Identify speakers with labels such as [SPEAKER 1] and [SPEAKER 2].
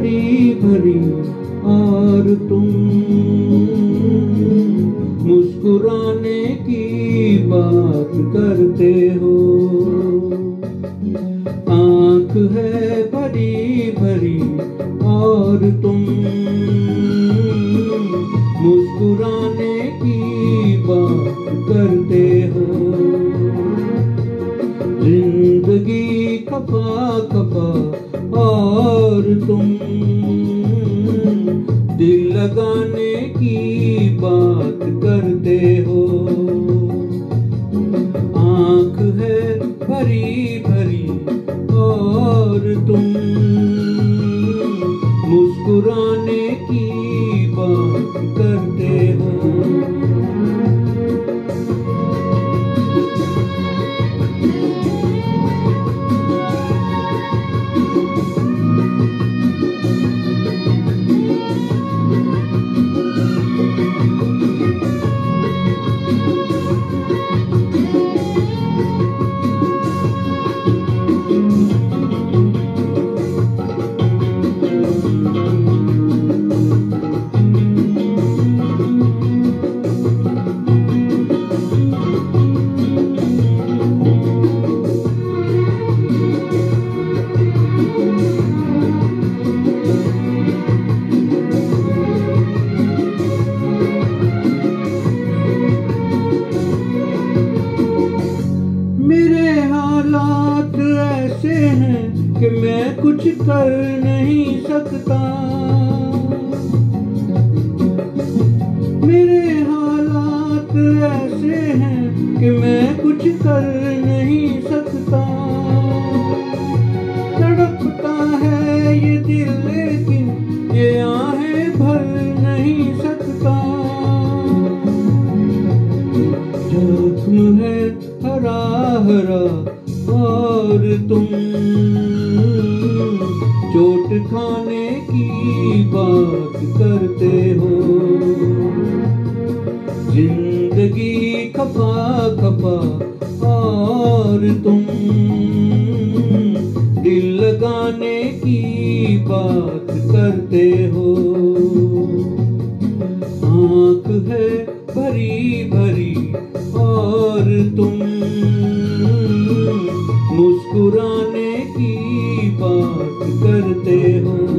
[SPEAKER 1] भरी भरी और तुम मुस्कुराने की बात करते हो। आँख है भरी भरी और तुम मुस्कुराने की बात करते हो। जिंदगी खफा खफा और तुम दिल लगाने की बात करते हो। आँख है भरी भरी और तुम मुस्कुराने की बात करते हो। मेरे हालात ऐसे हैं कि मैं कुछ कर नहीं सकता। मेरे हालात ऐसे हैं कि मैं कुछ कर नहीं सकता। तड़पता है ये दिल लेकिन ये आहें भर नहीं सकता। जख्म है हरा हरा और तुम चोट खाने की बात करते हो। जिंदगी खफा खफा और तुम दिल लगाने की बात करते हो। आँख है भरी भरी और तुम मुस्कुराने की बात करते हो।